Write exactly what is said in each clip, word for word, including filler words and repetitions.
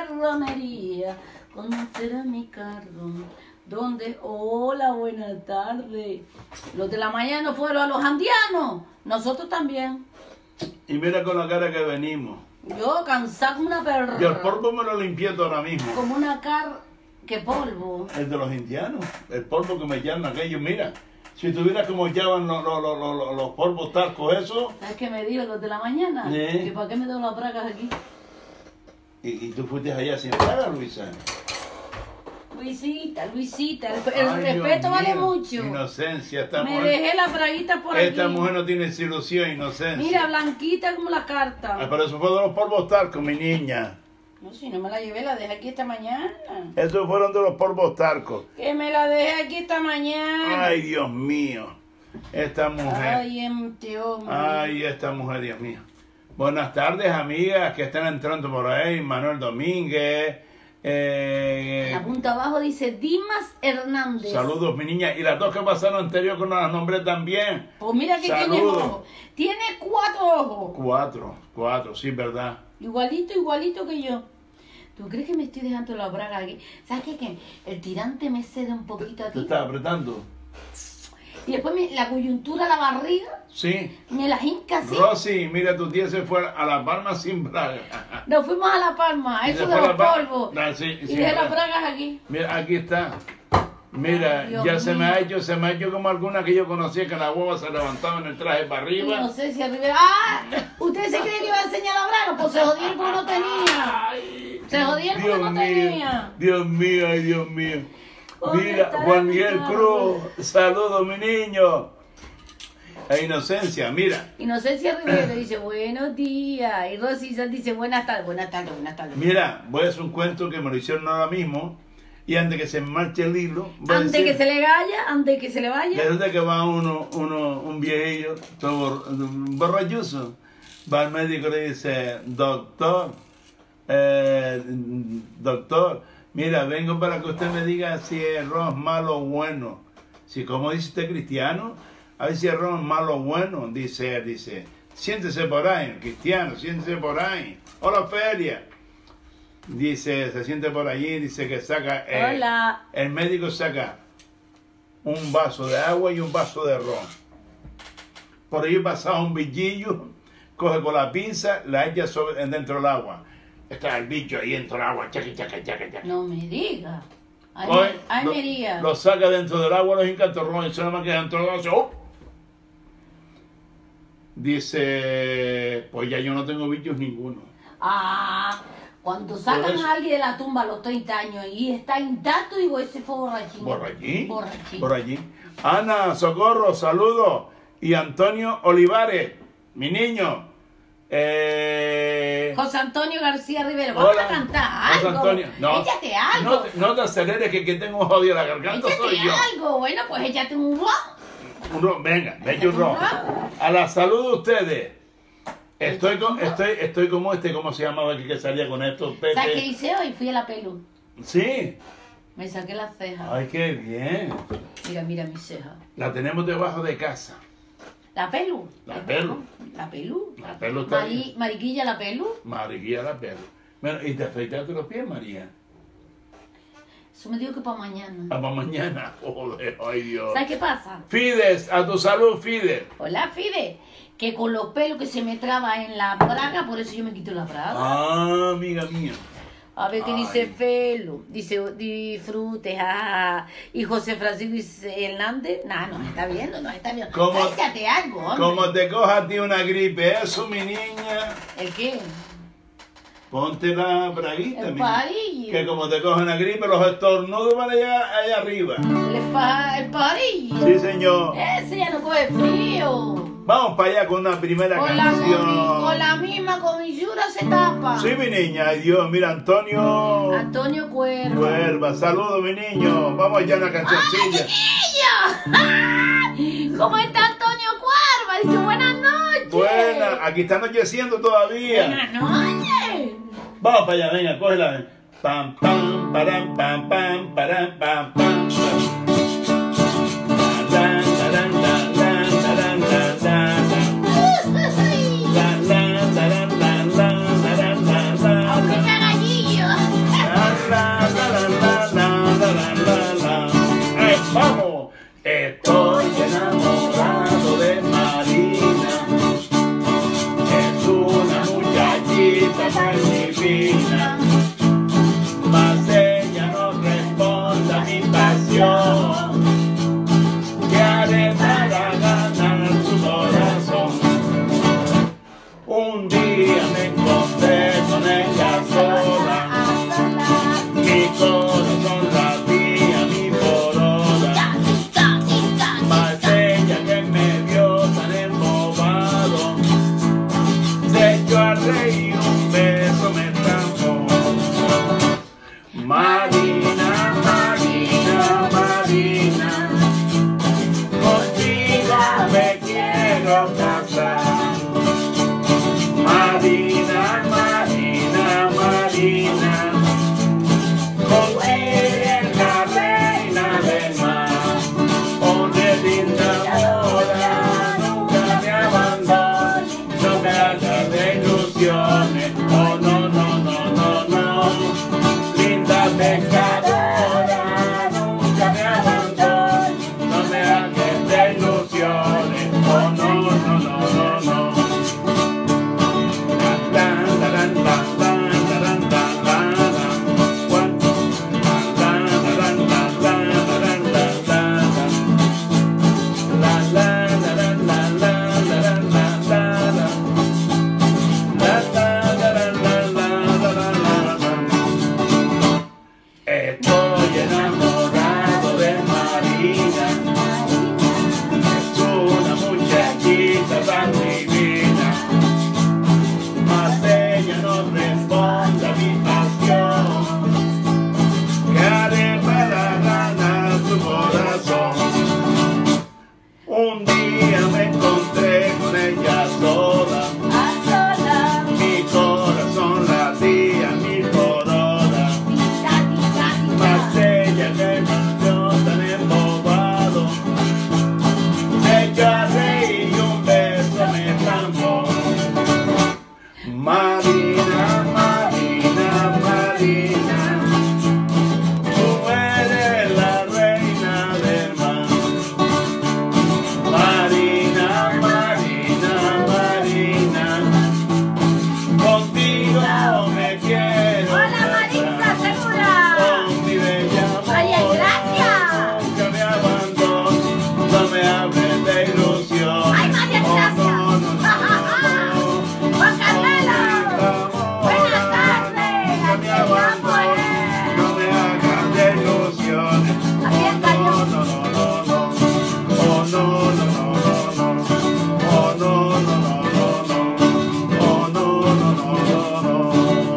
ramería, conocerá mi carro. ¿Dónde? Hola, buenas tardes. Los de la mañana fueron a los andianos. Nosotros también. Y mira con la cara que venimos. Yo cansada como una perra. Yo el polvo me lo limpié todo ahora mismo. Como una car... ¿Qué polvo? El de los indianos. El polvo que me llaman aquellos, mira. Si tuvieras como llaman los, los, los, los, los polvos talcos, eso. ¿Sabes qué me dijo los de la mañana? ¿Sí? ¿Que para qué me tengo las bragas aquí? Y, y tú fuiste allá sin paga, Luisa. Luisita, Luisita, el, el Ay, respeto Dios vale mío. mucho. Inocencia, esta Me mujer. dejé las braguitas por Esta aquí. mujer no tiene ilusión, inocencia. Mira, blanquita como la carta. Ah, pero eso fue de los polvos talcos, mi niña. No, si no me la llevé, la dejé aquí esta mañana. Esos fueron de los polvos talcos. Que me la dejé aquí esta mañana. Ay, Dios mío. Esta mujer. Ay, este hombre. Ay, esta mujer, Dios mío. Buenas tardes, amigas que están entrando por ahí. Manuel Domínguez. Eh, En la punta abajo dice Dimas Hernández. Saludos, mi niña. Y las dos que pasaron anterior con las nombré también. Pues mira que tiene Saludos. ojos. Tiene cuatro ojos. Cuatro, cuatro, sí, verdad. Igualito, igualito que yo. ¿Tú crees que me estoy dejando la braga aquí? ¿Sabes qué? Que el tirante me cede un poquito ¿Te aquí. estás apretando? Y después me- la coyuntura, la barriga, Sí. me la hinca así. Rosy, mira, tu tía se fue a La Palma sin braga. Nos fuimos a La Palma, a Y eso se de fue a los La Pa- polvos. Ah, sí, Y sin dejé las braga. bragas aquí. Mira, aquí está. Mira, Ay, Dios ya se me mío. ha hecho, se me ha hecho como alguna que yo conocía que la hueva se levantaba en el traje para arriba. No sé si arriba. ¡Ah! ¿Usted se cree que iba a enseñar la braga? Pues se jodieron porque no tenía. Ay, Se jodieron porque Dios no mío, tenía. Dios mío, ay Dios mío. ¿Dónde Mira, está Juan la Miguel mirada? Cruz, saludos mi niño. A Inocencia, mira, Inocencia Rivera dice buenos días. Y Rosy Sanz dice buenas tardes, buenas tardes, buenas tardes. mira, voy a hacer un cuento que me lo hicieron ahora mismo. Y antes que se marche el hilo, voy a Antes decir, que se le vaya, antes que se le vaya. desde que va uno, uno, un viejillo, todo bor- borrachoso, va al médico y le dice, doctor, eh, doctor, mira, vengo para que usted me diga si el ron es malo o bueno. Si como dice usted cristiano, a ver si el ron es malo o bueno, dice él, dice, siéntese por ahí, cristiano, siéntese por ahí. Hola, Feria. Dice, se siente por allí, dice que saca, eh, Hola. el médico saca un vaso de agua y un vaso de ron. Por ahí pasa un bichillo, coge con la pinza, la echa sobre, dentro del agua. Está el bicho ahí dentro del agua, chaca, chaca, chaca, chaca. No me diga. Ay, Coge, me- ay lo, me diga. lo saca dentro del agua, los hinca ron y se nada más que dentro del agua, hace, ¡oh! Dice, pues ya yo no tengo bichos ninguno. Ah, cuando Por sacan eso. a alguien de la tumba a los treinta años y está intacto, digo, ese fue borrachín. ¿Por allí? Borrachín. Por allí. Ana, Socorro, saludos. Y Antonio Olivares, mi niño. Eh, José Antonio García Rivero, vamos hola, a cantar José algo. Antonio. No, Échate algo. no, te- no te aceleres que quien tengo un jodido la garganta Échate soy yo. algo. Bueno, pues échate un ron. Un ron, venga, me un ron. A la salud de ustedes. Estoy, con, estoy, estoy como este, ¿cómo se llamaba el que salía con estos ¿Sabes qué peces? hice hoy? Fui a la pelu. Sí. Me saqué las cejas. Ay, qué bien. Mira, mira mis cejas. La tenemos debajo de casa. La pelu. La pelu. La pelu. La pelo está Mari- ahí. Mariquilla la pelu. María la pelo. Bueno, ¿y te afeitaste los pies, María? Eso me dijo que para mañana. Ah, para mañana. Joder, ay Dios. ¿Sabes qué pasa? Fides, a tu salud, Fides. Hola, Fide. Que con los pelos que se me traba en la braga, por eso yo me quito la braga. Ah, amiga mía. A ver qué Ay. dice Felo. Dice disfrute, jajaja. Y José Francisco dice Hernández. Nah, nos está viendo, nos está viendo. ¿Cómo? Cállate algo, hombre. Como te coja a ti una gripe, eso, mi niña. ¿El qué? Ponte la braguita, El mi pajarillo. Que como te coja una gripe, los estornudos van a llegar allá arriba. El, pa el pajarillo. Sí, señor. Ese ya no coge frío. Vamos para allá con una primera Con la, canción. comi- con la misma comisura se tapa. Sí, mi niña. Ay, Dios, mira, Antonio. Antonio Cuervo. Cuerva, saludos, mi niño. Vamos allá a una cancioncilla. ¡Chiquillo! ¿Cómo está Antonio Cuerva? Dice buenas noches. Buena, aquí está anocheciendo todavía. Buenas noches. Vamos para allá, venga, cógela. Pam, pam, param, pam, pam, param, pam, pam. La, la, la, la, la, la, la, la, la, la, la, la, la, la, la, la, la, la. Aunque sea gallillo. más divina, mas ella no responde a mi pasión. ¿Qué haré para ganar su corazón? Un día me encontré con ella sola, mi corazón latía, mi porona, mas ella que me vio tan embobado, se echó a reír, un beso me trajo. Marina, Marina, Marina, contigo me quiero casar. Marina, Marina, Marina, contigo eres la reina del mar. Ponte linda moda, nunca me abandones, no me hagas de ilusiones. Oh, no, no, no, no, no. Linda pescadora, nunca me abandones, no me hagas de ilusiones. Oh, no, no, no, no, no. Estoy enamorado de Marina, es una muchachita tan divina, mas ella no responde a mi pasión. ¿Qué haré para ganar su corazón? Un día me encontré con ella sola, mi corazón latía, mi corona, mas ella que me vio tan embobado, se echó a reír y un beso me trajo. Marina, Marina, Marina, tú eres la reina del mar. Marina, Marina, Marina, contigo me quiero Hola, Marisa, casar. segura. Con mi bella Oye, mora, gracias. nunca me abandones, no me hables de ilusión. Ay, María, Oh, gracias. no, no, no, no, no. Juan Carmelo. Oh, Buenas tardes. nunca Aquí me estamos, abandones, eh. no me hagas de ilusiones. Aquí está Oh, yo. no, no, no, no. Oh, no, no, no, no, no. Oh, no, no, no, no, no. Oh, no, no, no,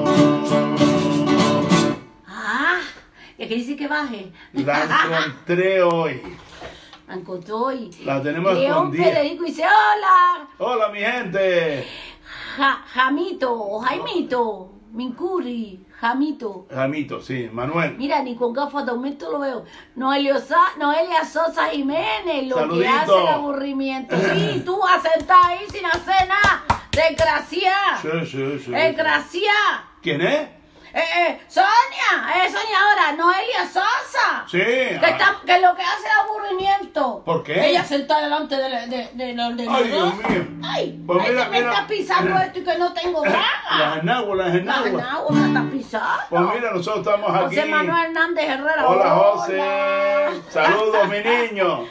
no, no. Ah, ¿y qué dice que baje? La encontré hoy. La encontró hoy. La tenemos León escondida. Federico dice, hola. Hola, mi gente. Ja, Jamito o Jaimito, Mincuri, Jamito. Jamito, sí, Manuel. Mira, ni con gafas de aumento lo veo. Noelia, Sa- Noelia Sosa Jiménez, lo Saludito. que hace el aburrimiento. Sí, tú vas sentada ahí sin hacer nada. Desgraciada. Sí, sí, sí. Desgraciada. ¿Quién es? Eh, eh, Sonia, eh, Sonia ahora, Noelia Sosa. Sí. Que, está, que lo que hace es aburrimiento. ¿Por qué? Ella sentada delante de, la- de, de, los de Ay, los Dios dos. mío. Ay, Pues ay, mira, que me mira. está pisando esto y que no tengo Las nada. enaguas, las La enaguas. nagua me está pisando. Pues mira, nosotros estamos aquí. José Manuel Hernández Herrera. Hola, José. Hola. Saludos, mi niño.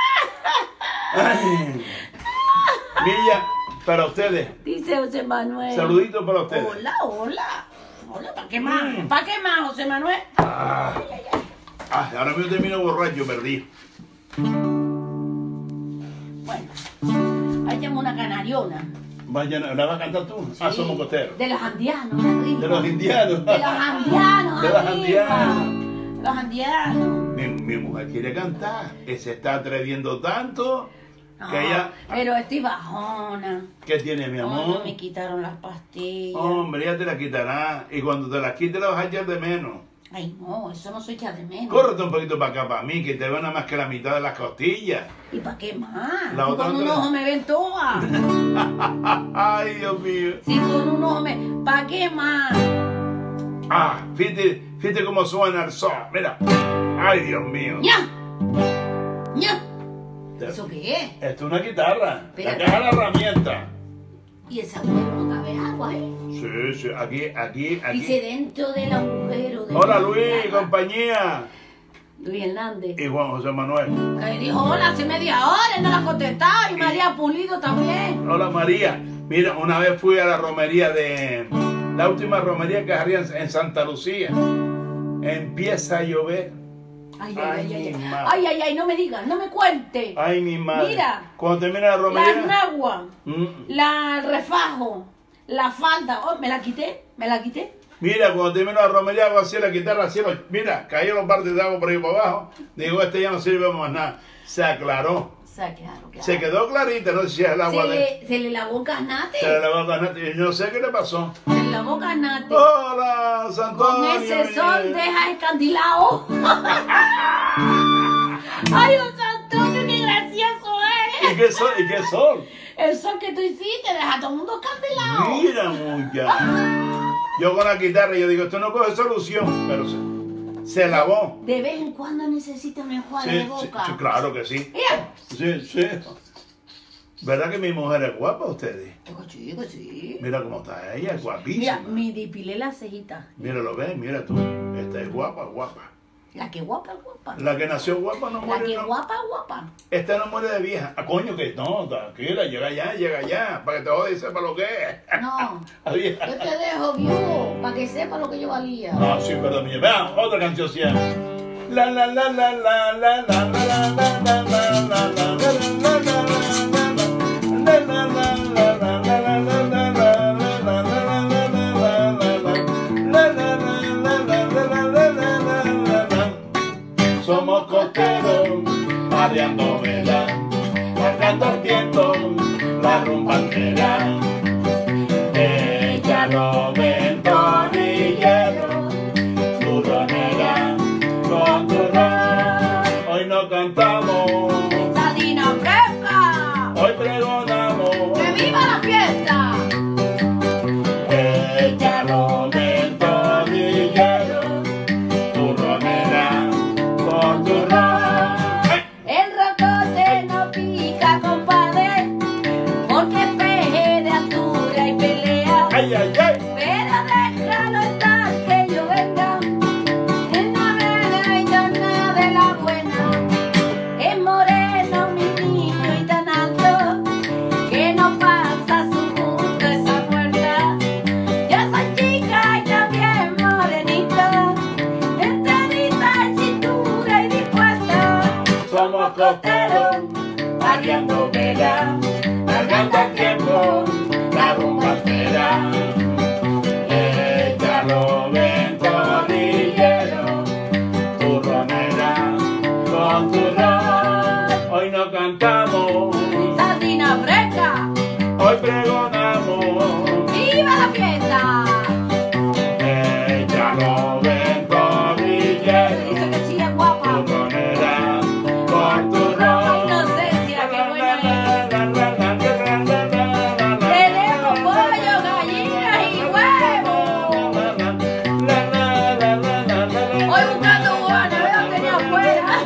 Ay. Milla, para ustedes. Dice José Manuel. Saluditos para ustedes. Hola, hola. Hola, ¿para qué más? Mm. ¿Para qué más, José Manuel? Ah. Ah, ahora mismo termino borracho, perdí. Bueno, ahí tengo una canariona. Vaya, ¿la vas a cantar tú? Ah, Sí. somos costeros. De los andianos, arriba. De los indianos. De los andianos, De los arriba. andianos. De los andianos. Mi, mi mujer quiere cantar. Que se está atreviendo tanto. No, Que ella. pero estoy bajona. ¿Qué tiene, mi Oh, amor? me quitaron las pastillas. Hombre, ya te la quitará. Y cuando te la quite, la vas a echar de menos. Ay, no, eso no soy ya de menos. Córrete un poquito para acá, para mí, que te veo nada más que la mitad de las costillas. ¿Y para qué más? La Si otra con un no te la- ojo me ven todas. Ay, Dios mío. Si con un ojo me... ¿Para qué más? Ah, fíjate, fíjate cómo suena el sol. Mira. Ay, Dios mío. ¡Ya! ¡Ya! Te- ¿Eso qué es? Esto es una guitarra. La Espérate. caja de la herramienta. Y ese agujero no cabe agua, ¿eh? Sí, sí, aquí, aquí, aquí. Dice dentro del agujero de... Hola Luis, compañía. Luis Hernández. Y Juan José Manuel. Que dijo hola hace media hora y no la ha contestado. Y María Pulido también. Hola María. Mira, una vez fui a la romería de... La última romería que harían en Santa Lucía. Empieza a llover. Ay, ay, ay, ay, mi ay, madre. ay, ay, ay, no me digas, no me cuente. Ay, mi madre. Mira. Cuando termina la romería... La nagua, Mm. la el refajo, la falda. Oh, me la quité, me la quité. Mira, cuando termino la romería hago así la guitarra, así, lo- mira, cayeron partes de agua por ahí para abajo. Digo, este ya no sirve más nada. Se aclaró. O sea, claro, claro. Se quedó clarita, no sé si es el agua Se de... le, se le lavó Canate. Se le lavó la nata y yo no sé qué le pasó. Se le lavó Canate. Hola, Santonio. Con ese mi- sol deja escandilado. Ay, don Santonio, qué gracioso ¿Y eres. qué sol? ¿Y qué sol? El sol que tú hiciste deja a todo el mundo escandilado. Mira, muchacho. Yo con la guitarra, yo digo, esto no coge solución, pero se, se lavó. De vez en cuando necesita un enjuague Sí, de sí, boca. sí, claro que sí. Mira. Sí, sí. ¿Verdad que mi mujer es guapa, ustedes? Chico, chico, sí. Mira cómo está ella, es Mira, guapísima. me depilé la cejita. Mira, lo ves, mira tú. Esta es guapa, guapa. La que guapa, guapa. La que nació guapa no La muere. que no. guapa, guapa. Esta no muere de vieja. Ah, coño, que no, tranquila, llega ya, llega ya, para que te jodas y sepa lo que es. No, Ah, bien. yo te dejo viudo para que sepa lo que yo valía. Ah, sí, perdón, mía. Vean, otra canción sí. La la la la la la la la la la la la la la la somos costeros, arriando vela, cargando el viento, la rumba entera. Ella lo ven torrillero, turronera, con turrón. Hoy no cantamos, Salina fresca, hoy pregonamos. que viva la fiesta. Ella lo ven torrillero, turronera, con turrón. El rocote no pica, compadre, porque es peje de altura y pelea. Ay, ay, ay. Pero déjalo estar que yo venga, en la vela y nada de la buena. Es moreno mi niño y tan alto, que no pasa su gusto esa puerta. Yo soy chica y también morenita, enterita en cintura y dispuesta. Somos costeros, arriando vela, cargando el tiempo, la rumba entera. Ella lo ven torrillero, turronera, con turrón. Hoy no cantamos, sardina fresca, hoy pregonamos. ¡viva la fiesta! Ella lo ven torrillero, Dice que sí es guapa. turronera, con turrón. Inocencia, qué buena es. Tenemos pollo, gallinas y huevos. Hoy buscando guana, veo que tenía afuera.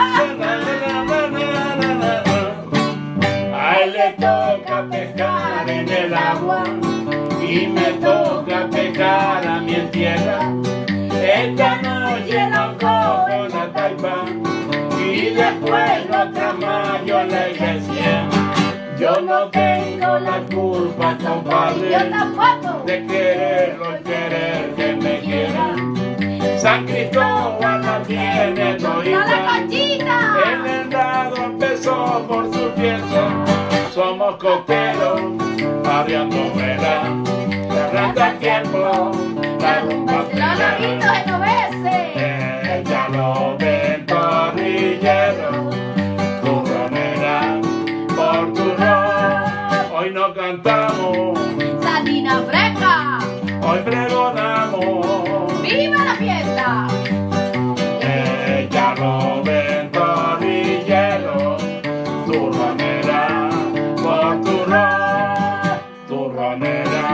A él le toca pescar en el agua y me toca pescar a mi en tierra. Esta noche no cojo la taipa y después lo tramayo en la iglesia. Yo no tengo la culpa, Yo compadre, tampoco. de quererlo y querer que me quieran. San Cristóbal la tiene ¡No la todita. conchita! En el dado empezó por su fiesta. Somos costeros, arriando vela, cerrando el tiempo, la rumba Los labitos entera. genoveses. Ella lo ven torrillero, turronera, por turrón. Hoy no cantamos, Sardina fresca, hoy pregonamos. ¡viva la fiesta! Ella lo ven torrillero, turronera, por turrón, turronera,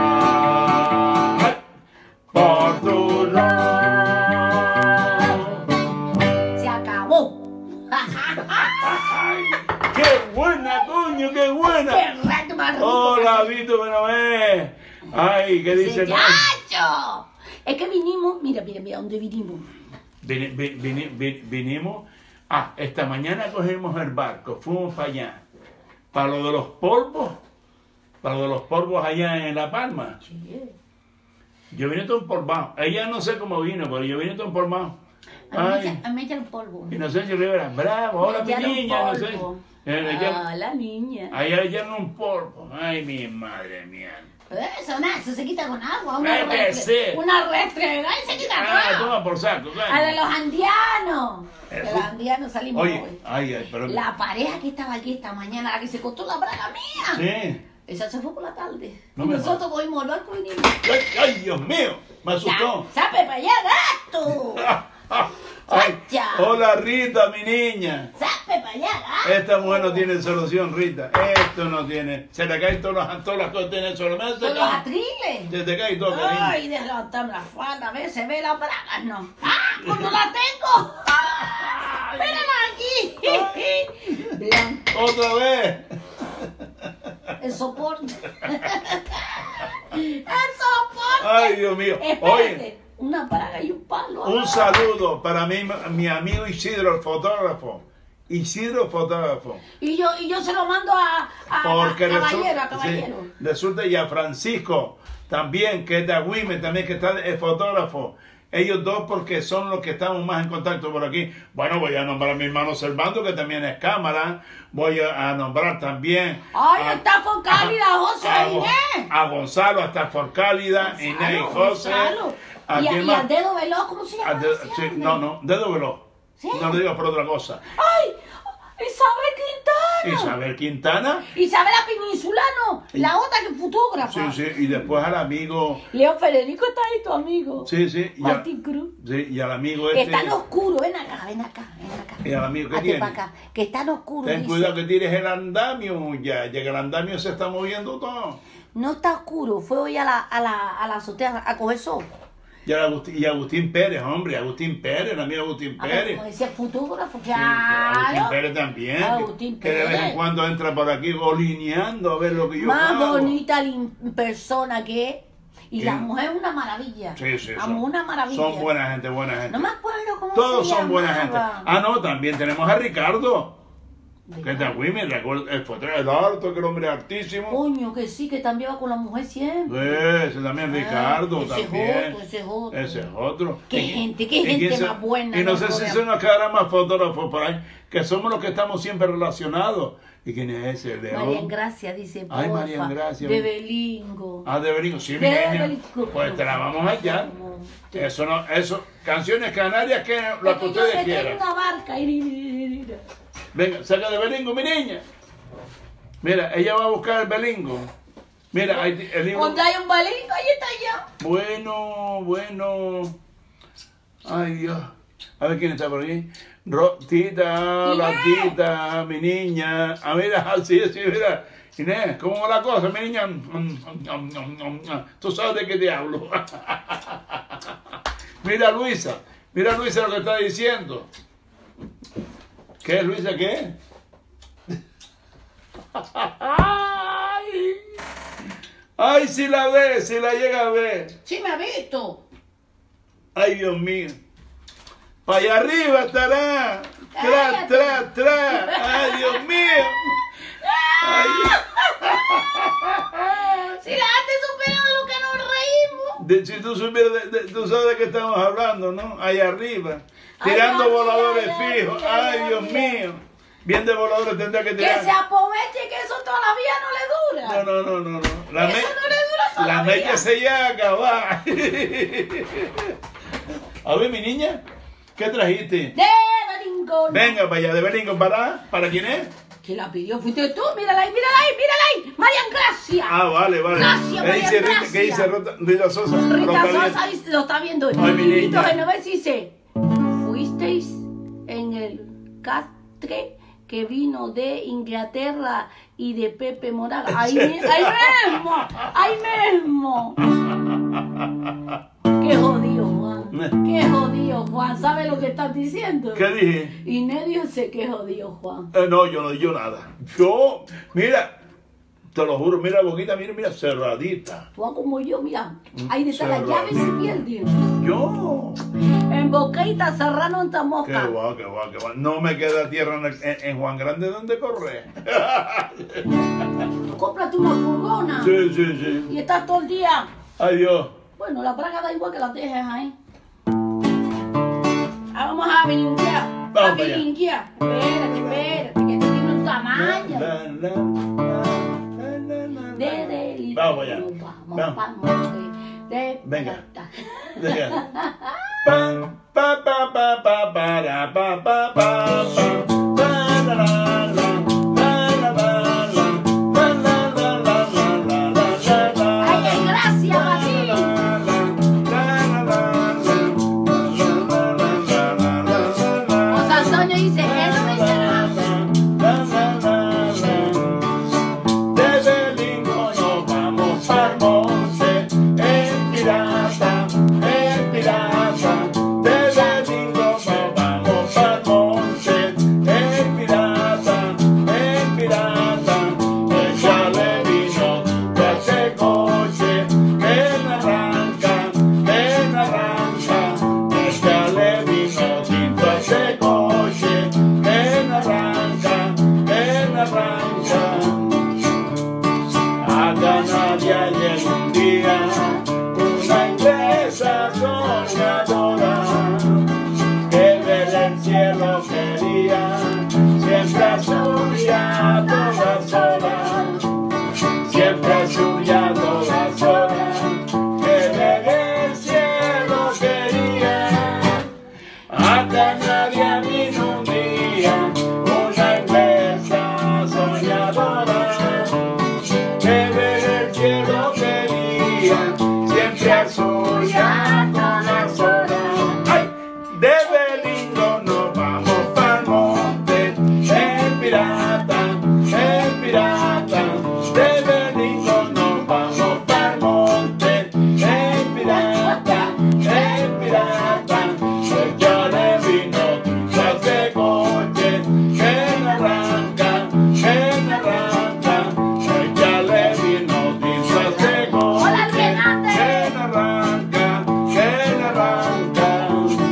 por turrón. Se acabó. ¡Ay! ¡Qué buena, coño, qué buena! ¡Qué rato más Hola, Vito Benamé. Ay, ¿qué dice? ¡Chacho! Es que vinimos, mira, mira, mira, ¿dónde vinimos? Vini- vi- vini- vi- vinimos, ah, esta mañana cogimos el barco, fuimos para allá, para lo de los polvos, para lo de los polvos allá en La Palma. Sí. Yo vine todo empolvado, ella no sé cómo vino, pero yo vine todo empolvado. A mí Ay, me- a mí me echa el polvo. Inocencia Rivera, bravo, hola Me mi echaron niña, polvo. Inocencia. Eh, le echaron- Ah, la niña. Allá le echaron un polvo, ay mi madre mía. Eso, nada, eso se quita con agua. Una Ay, que sí. restre- Una restrega y se quita Ah, todo. toma por saco, A de dale. los andianos. De Eso. los andianos salimos Oye, hoy. ay, ay, pero... La pareja que estaba aquí esta mañana, la que se cortó la braga mía. Sí. Esa se fue por la tarde. No y me nosotros cogimos el barco y vinimos. Ay, ay, Dios mío, me asustó. Sa- ¡Sape para allá, gato! Ay, Chacha. hola Rita, mi niña. ¡Sape para allá, gato! Esta mujer no tiene solución, Rita. Esto no tiene. Se te caen todas las, todas las cosas que tiene solamente. Con los atriles. Se te cae todo, cariño. Ay, de levantar la falda, a ver, se ve la braga, no. ¡Ah! ¡Pues no la tengo! ¡Ah! ¡Mírala aquí! Blanco, Otra vez. el soporte. ¡El soporte! Ay, Dios mío. Espérate, Oye, una braga y un palo. un saludo para mí, mi amigo Isidro, el fotógrafo. Isidro, fotógrafo. Y yo, y yo se lo mando a, a, Porque a caballero, resulta, a caballero. sí, resulta y a Francisco también, que es de Agüime, también que está el fotógrafo. Ellos dos porque son los que estamos más en contacto por aquí. Bueno, voy a nombrar a mi hermano Servando, que también es cámara. Voy a, a nombrar también... Ay, a- está Forcálida, José a, e Inés. a Gonzalo, hasta Forcálida, Inés y José. Gonzalo. ¿A Y, a- quién y más? al dedo veloz, ¿cómo se llama? Al dedo- ese sí, hombre? no, no, dedo veloz. ¿Sí? No lo digo por otra cosa. ¡Ay! Isabel Quintana. Isabel Quintana. Isabela Peninsulano, la otra que es fotógrafa. Sí, sí, y después al amigo... Leo Federico está ahí, tu amigo. Sí, sí, y, a- Martín Cruz. sí, y al amigo este... Está en oscuro, ven acá, ven acá, ven acá. ¿Y al amigo qué Hazte tiene? pa' acá, que está en oscuro. Ten dice. cuidado que tires el andamio ya, ya que el andamio se está moviendo todo. No está oscuro, fue hoy a la, a la, a la azotea a coger sol. Y Agustín, y Agustín Pérez, hombre, Agustín Pérez, el amigo Agustín A ver, Pérez. como decía el fotógrafo, Sí, Agustín claro. Pérez también. Agustín que, que de vez en Pérez. cuando entra por aquí golineando a ver lo que yo Más hago. bonita lin- persona que es. Y Sí. la mujer es una maravilla. Sí, sí, La son, mujer una maravilla. son buena gente, buena gente. No me acuerdo cómo Todos se son buena gente. llamaba. Ah, no, también tenemos a Ricardo. ¿De Que qué? te Agüime, recuerdo, el fotógrafo, el alto, que el hombre es altísimo. Coño, que sí, que también va con la mujer siempre. Sí, ese también, Ricardo, Ah, ese es también. otro, ese es otro. Ese es otro. Qué Y- gente, qué y gente quién se- más buena Y no nos sé si rodea. se nos quedará más fotógrafos por ahí, que somos los que estamos siempre relacionados. ¿Y quién es ese? León. María Gracia dice, Ay, porfa, María Gracia. de Belingo. Ah, de Beringo, sí, mi De niña. Belingo. Pues te la vamos a hallar. Eso no, eso, canciones canarias que Es lo que que yo ustedes me quieran. tengo una barca. y- y- y- Venga, saca de Belingo, mi niña. Mira, ella va a buscar el Belingo. Mira, ahí el libro. Donde hay un Belingo, ahí está ya. Bueno, bueno. Ay, Dios. A ver quién está por aquí. Ro- tita, la Inés. tita, mi niña. Ah, mira, sí, sí, mira. Inés, ¿cómo va la cosa, mi niña? Tú sabes de qué te hablo. Mira, Luisa. Mira, Luisa, lo que está diciendo. ¿Qué es, Luisa? ¿Qué? Ay, ay, si la ve, si la llega a ver. Sí me ha visto. Ay, Dios mío. Para allá arriba estará. Tras, Cállate. tras, tras. Ay, Dios mío. Ay, Si la gente supiera de lo que nos reímos. de- si tú supieras, de- de- tú sabes de qué estamos hablando, ¿no? Allá arriba. Ay, Tirando ay, voladores ay, ay, fijos. ay, Ay, ay, Dios ay. mío. Bien de voladores tendrá que Que tirar. se aproveche que eso todavía no le dura. No, no, no, no, no. La, Eso me- no le dura la todavía. mecha se llega a acabar. A ver, mi niña, ¿qué trajiste? De Belingo. Venga para allá, de Belingo, ¿para? ¿Para quién es? ¿Quién la pidió? ¿Fuiste tú? Mírala ahí, mírala ahí, mírala ahí. Marian Gracia. Ah, vale, vale. Gracias, ¿Qué María dice Rita, Gracia. ¿qué dice Rita, Rita Sosa? Rita Roncaliente. Sosa dice- lo está viendo. Ay, mi Y niña. Genovés dice, fuisteis en el castre que vino de Inglaterra y de Pepe Moraga. Ahí, mi- ahí mismo, ahí mismo. Qué jodido, Juan. Qué jodido, Juan. ¿Sabes lo que estás diciendo? ¿Qué dije? Y nadie sé qué jodido, Juan. Eh, no, yo no digo nada. Yo, mira, Te lo juro, mira la boquita, mira, mira, cerradita. Tú como yo, mira. Ahí está la llave se pierde. Yo. En boquita cerrando esta Qué mosca. va, qué va, qué va. No me queda tierra en, el- en- en Juan Grande donde correr. Tú cómprate una furgona. Sí, sí, sí. Y estás todo el día. Adiós. Bueno, la braga da igual que la dejes ahí. Ah, vamos a bilinguear. Vamos A para allá. bilinguear. Espérate, espérate, que esto tiene un tamaño. La, la, la, la, la, la. De delito. Vamos allá. Vamos, Vamos. vamos. De Venga. plata. Venga. Pam, pa, pa, pa, pa, para, pa, pa, pa, pa. Pa, la, la, la. La, la, la, la. La, la, la, la, la, la, la, la. Ay, qué gracia, La, Martín. la, la, la, la, la, la, la, la, la, la. O sea, Antonio dice, él no me dice nada. La, la, la, la. Desde Lincoln nos vamos al monte, en pirata, en pirata. Desde Lincoln nos vamos al monte, en pirata, en pirata. Échale vino a ese coche, que no arranca, que no arranca. Échale vino tinto a ese coche, que no arranca, que no arranca. Acá nadie hay un día, una inglesa soñadora, que ver el cielo quería, siempre azul y a todas horas, siempre azul y a todas horas, que ver el cielo quería. Acá nadie vino un día, una inglesa soñadora, que ver el cielo quería, siempre azul y a todas horas. ¡Ay! De Belingo nos vamos pa'l monte, en pirata, en pirata. De Belingo nos vamos pa'l monte, en pirata, en pirata. Échale vino a ese coche, que no arranca, que no arranca. Échale vino a ese Hola, coche, Hernández. que no arranca, que no arranca.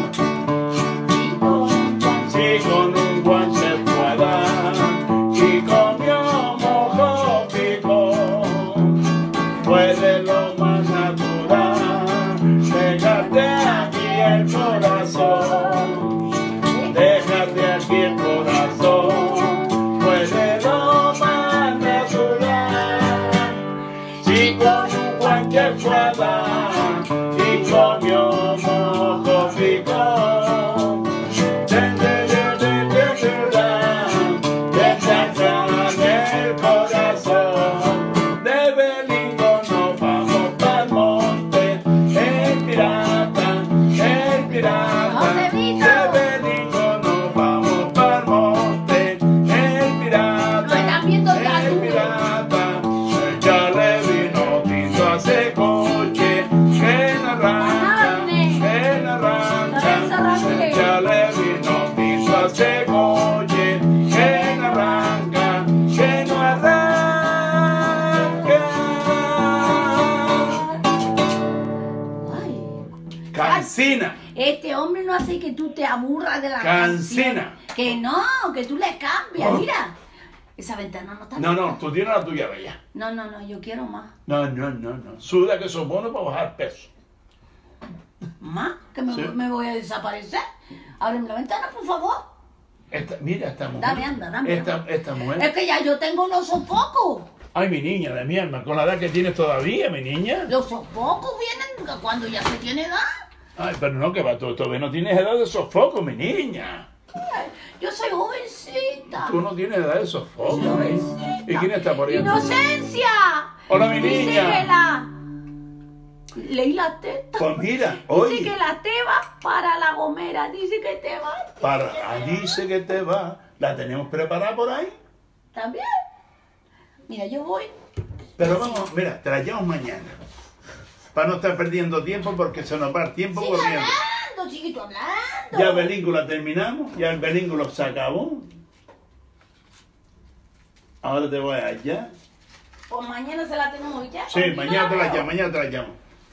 Si con un guante fue a dar y comió mojo pico, fue de lo más natural. Déjate aquí el corazón, déjate aquí el corazón, fue de lo más natural. Si con un guante fue a dar y comió mojo pico, el corazón. De Belingo nos vamos pa'l monte, el pirata, el pirata. Josefito. De Belingo nos vamos pa'l monte, el pirata, Lo están viendo ya, el tú. pirata. Échale vino tinto a ese coche, que no arranca, que no arranca. Échale vino tinto a ese coche, que no arranca, que no arranca. Ay, Cancina. este hombre no hace que tú te aburras de la Cancina. canción. Que no, que tú le cambias. Oh. Mira, esa ventana no está No, bien. no, tú tienes la tuya bella. No, no, no, yo quiero más. No, no, no, no. Suda que eso es bueno para bajar peso. ¿Más? ¿Que me, Sí. me voy a desaparecer? Ábreme la ventana, por favor. Esta, mira esta mujer. Dame, anda, dame. Esta, esta mujer. Es que ya yo tengo los sofocos. Ay, mi niña, de mi alma, con la edad que tienes todavía, mi niña. Los sofocos vienen cuando ya se tiene edad. Ay, pero no, que va, tú todavía no tienes edad de sofoco, mi niña. Ay, yo soy jovencita. Tú no tienes edad de sofoco. Soy jovencita. ¿Y quién está por ahí? ¡Inocencia! Hola, mi Dice niña. que la... Leí la teta. Pues mira, Dice oye, que la te va para la Gomera. Dice que te va. para, dice que te va, la tenemos preparada por ahí. También. Mira, yo voy. Pero vamos, mira, te la llevamos mañana. Para no estar perdiendo tiempo porque se nos va el tiempo Sigue corriendo. hablando, chiquito, hablando. Ya el belíngulo la terminamos, ya el belíngulo se acabó. Ahora te voy allá. O mañana se la tenemos ya. Sí, mañana te la llamo, mañana te la llamo.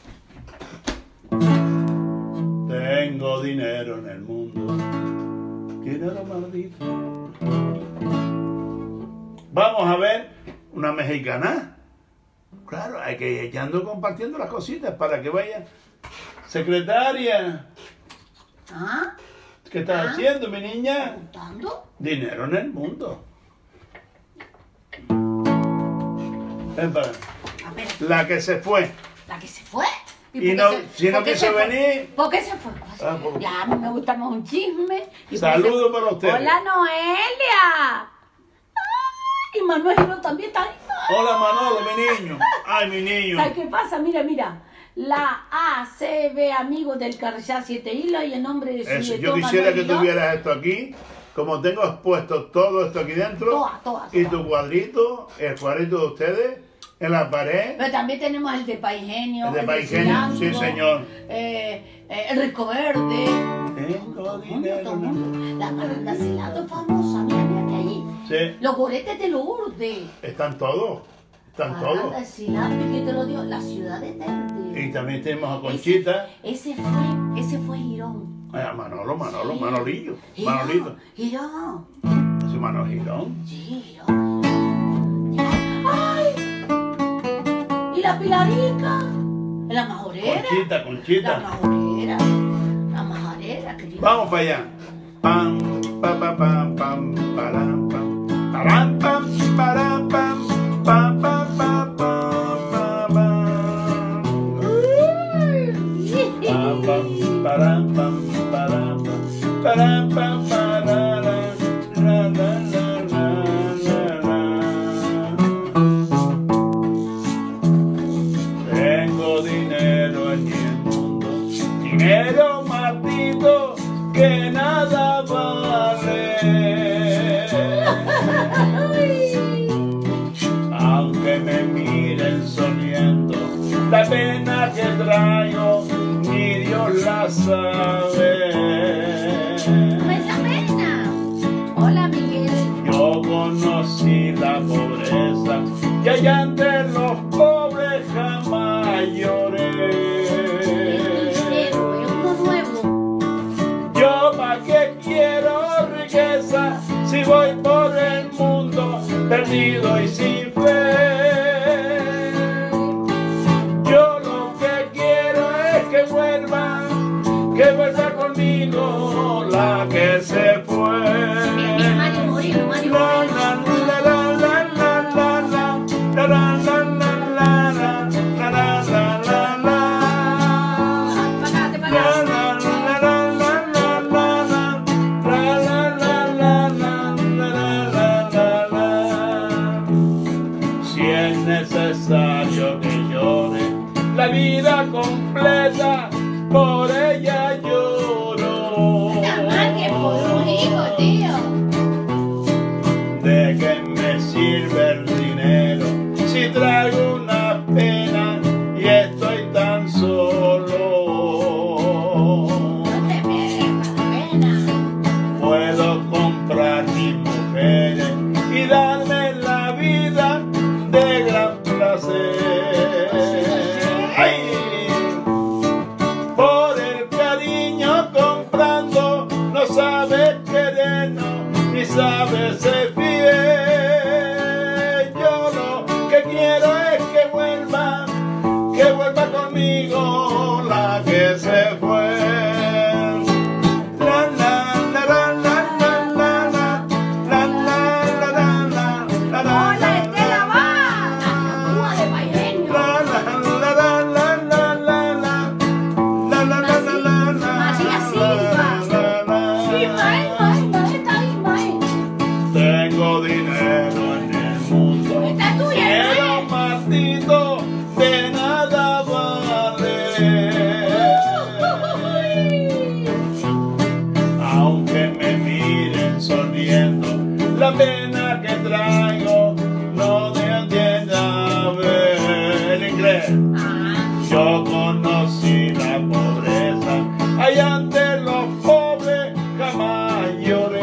Tengo dinero en el mundo. Dinero maldito. Vamos a ver una mexicana. Claro, hay que ir echando compartiendo las cositas para que vayan. Secretaria. ¿Ah? ¿Qué estás ¿Ah? haciendo, mi niña? ¿Contando? Dinero en el mundo. Ven para. A ver, La que se fue. la que se fue. Y por qué no- se- si no por qué quiso se fue? venir. ¿Por qué se fue? Ah, por- Ya, a mí me gusta más un chisme. Y por Saludos eso- para ustedes. Hola, Noelia. Ay, y Manuel Girón también está ahí. Hola, Manolo, mi niño. Ay, mi niño. ¿Sabes qué pasa? Mira, mira. La A C B, amigos del Carrizal Siete Islas, y el nombre de su Eso, yo director, quisiera Manuel que Girón. tuvieras esto aquí. Como tengo expuesto todo esto aquí dentro. Todas, todas, Y todas. tu cuadrito, el cuadrito de ustedes, en la pared. Pero también tenemos el de Paigenio. El de Paigenio, sí, señor. Eh, eh, el Rico Verde. Tengo Todo el mundo, dinero. todo el mundo. La Maranda Celado es famosa, mira, mira que allí. Sí, Los goretes de Lourdes. están todos. Están todos. Maranda Celado, que te lo dio, la ciudad de Telde. Y también tenemos a Conchita. Ese, ese fue, ese fue Girón. Ah, Manolo, Manolo, Sí. Manolillo. Girón, Manolito. Girón. Su Manolo Girón. Sí, Girón. ¡Ay! ¿Y la Pilarica? ¿La majorera? Conchita, La Conchita. majorera. La majorera, querida. Vamos para allá. Pam, pam, pam, pam, pam, param, pam. Param, pam, param, pam, pam, pam, pam, pam, pam, pam. Pam, pam, param, pam, param, pam, param, pam, parara, la, la, la, la, la, la. Tengo dinero en el mundo, dinero maldito que nada vale. Aunque me miren sonriendo, la pena que traigo ni Dios la sabe. No es la pena. Hola, Miguel. Yo conocí la pobreza y allá ante los pobres jamás lloré. Pero es uno nuevo. Yo pa' qué quiero riqueza si voy por el mundo perdido y sin fe. Yo lo que quiero es que vuelva, que vuelva conmigo la que se fue. Mira, Mario Moreno, Mario La, Moreno. la, la, la, la, la, la, la, la, la, la, la, la, la, la, la, la. Pagate, La, pagate. la, la, la, la, la, la, la, la, la, la, la, la, la, la. Si es necesario que llore la vida completa, por ella lloro. Nada más que por un hijo, tío. ¿De qué me sirve el dinero si traigo una pena y estoy tan solo? No te mereces la pena. Puedo comprar mis mujeres y darme la vida de gran placer. ¡Ay! Por el cariño comprando no sabes querernos ni sabes ser fiel. Yo lo que quiero es que vuelva, que vuelva conmigo la que se fue. La, la, la, la, la, la, la, la, la, la, la, la, la, la. Hola, Estela va. La Cuba de Paigenio. La, la, la, la, la, la, la, la. La, la, la, la, la, la. María Silva. La, la, la. Sí, Mae, Mae, Mae, está ahí, Mae. Tengo dinero en el mundo. Esta es tuya, Dinero Mae. maldito de nada vale. Aunque me miren sonriendo, la pena que traigo no me entiende a ver. El inglés. Ah, Yo conocí la pobreza, allá ante los pobres jamás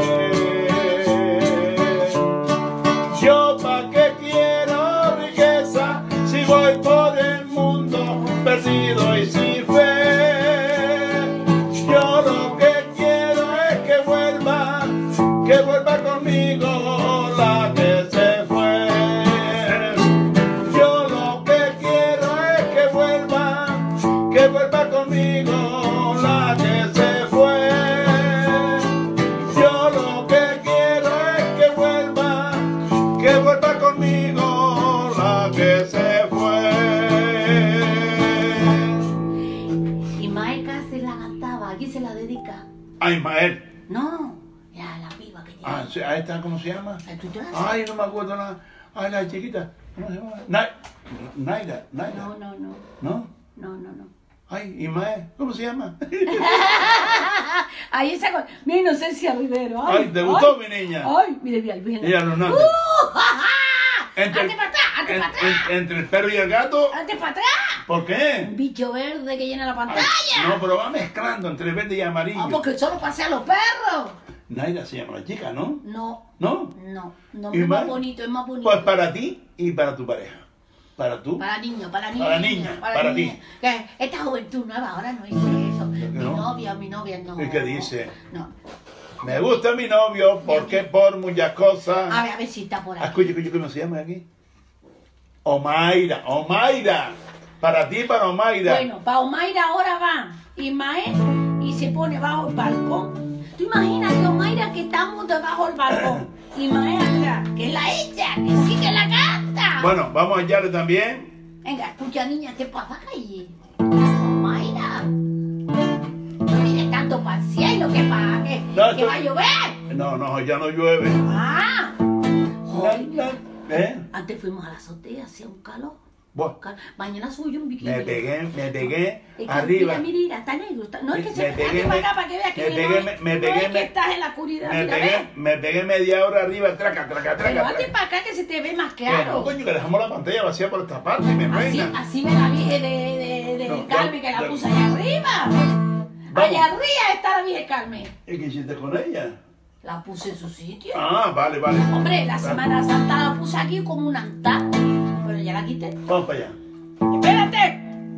lloré. Yo pa' qué quiero riqueza la cantaba? ¿A quién se la dedica? A Ismael. No, ya la piba que tiene. Ah, sí, ¿a esta cómo se llama? ¿A tu clase? Ay, no me acuerdo nada. Ay, la chiquita. ¿Cómo se llama? Na- Naira, Naira. No, no, no. ¿No? No, no, no. Ay, Ismael, ¿cómo se llama? Ahí esa cosa. Mira, Inocencia Rivero. Ay, Ay, ¿te gustó mi niña? Ay, mire, mira, mira. Ella Hernández. ¡Uh! ¡Ja, ja! Entre, ¡Ante para atrás! ¡Ante en- para atrás! en- entre el perro y el gato. ¡Ante para atrás! ¿Por Un qué? bicho verde que llena la Ay, pantalla. no, pero va mezclando entre verde y amarillo. Ah, porque solo pasea a los perros. Naira se llama la chica, ¿no? No, ¿No? no. No ¿Y es más más? bonito, es más bonito. Pues para ti y para tu pareja. Para tú. Para niños, para niños. Para niña, para ti. Que esta juventud nueva ahora no dice eso. Mi no? novia, mi novia no. ¿Y qué dice? No. Me gusta mi novio porque por muchas cosas. A ver, a ver si está por Ah, aquí. escucha, escucha, ¿cómo se llama aquí? Omaira, Omaira. Para ti, para Omaira. Bueno, para Omaira ahora va Ismael y se pone bajo el balcón. Tú imaginas que Omaira que estamos debajo del balcón. Ismael atrás, que es la hecha, que sí que la canta. Bueno, vamos a hallarle también. Venga, escucha niña, ¿qué pasa ahí? Omaira. No tienes tanto paciencia, ¿qué pasa? ¿Que, No, que esto- va a llover? No, no, ya no llueve. Ah. Joder, ¿Eh? antes fuimos a la azotea, hacía un calor. Bueno, Cal- Mañana subo yo un bikini. me pegué, me pegué Es que, arriba. Mira, mira, mira, está negro. está- No es que Me se pegué, hazte para me- acá para que veas que me no pegué, es- me- me no pegué, es me- que estás en la oscuridad. Me mira, pegué, ve. me pegué media hora arriba, traca, traca, Pero traca. hazte traca. para acá que se te ve más Que no, claro. coño, que dejamos la pantalla vacía por esta parte, mi Así, reina. así ve la Virgen de, de, de No, Carmen que no, la no. puse allá arriba. Vamos. Allá arriba está la Virgen Carmen. ¿Y qué hiciste con ella? La puse en su sitio. Ah, vale, vale. Hombre, la Semana Santa la puse aquí como un altar. Pero ya la quité. Vamos para allá. ¡Espérate!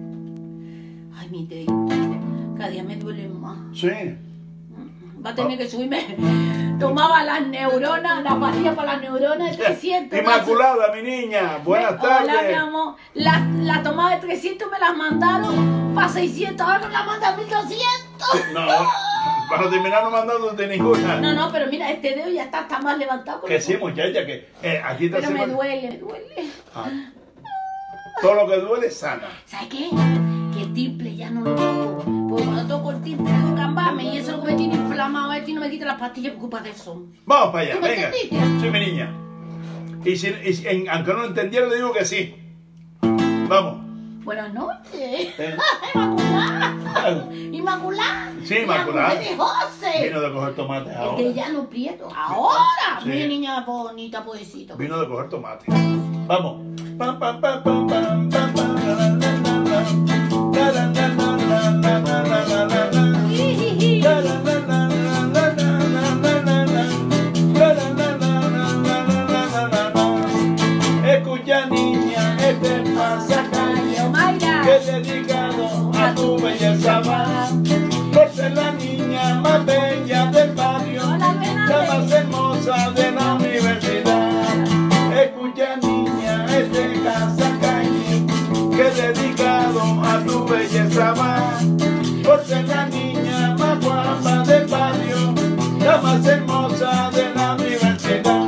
Ay, mi dedito. Cada día me duele más. Sí. Va a tener que subirme. Tomaba las neuronas, las pastillas para las neuronas de trescientos. Inmaculada, mi niña. Buenas Me- Hola, mi tardes. amor. Las la tomaba de trescientos me las mandaron para seiscientos. Ahora me las mandan mil doscientos. No, para terminar no mandándote ninguna. No, no, pero mira, este dedo ya está, está más levantado. Que sí, muchacha, que eh, aquí te Pero me hacemos- duele, me duele. Ah. Todo lo que duele sana. ¿Sabes qué? Que el timple ya no lo toco. Porque cuando toco el timple tengo que cambiarme y eso es lo que me tiene inflamado. A ver si no me quita las pastillas por culpa de eso. Vamos para allá, ¿Tú me venga. entendiste? Sí, mi niña. Y, si, y si- en- aunque no entendiera, le digo que sí. Vamos. Buenas noches. Eh. Inmaculada. Inmaculada. Sí, Inmaculada. La mujer de José. Vino de coger tomates El ahora. de Llano Prieto. Ahora. Sí. Mira, niña bonita, pobrecito. Vino de coger tomates. Vamos. Pam, pam, pam, pam, pam, pam, pam, la, la, la, la, la, la, la, la, la, la, la, la, la, la. La, la, la, la, la, la, la, la, la, la. La, la, la, la, la, la, la, la, la. Escucha, niña, este pasacalle Mayra. que es dedicado a tu belleza va. Por ser la niña más bella del barrio, Hola, buenas la más noches. hermosa de la universidad. Escucha, niña, este casacalle que es dedicado a tu belleza va. Por ser la niña más guapa del barrio, la más hermosa de la universidad.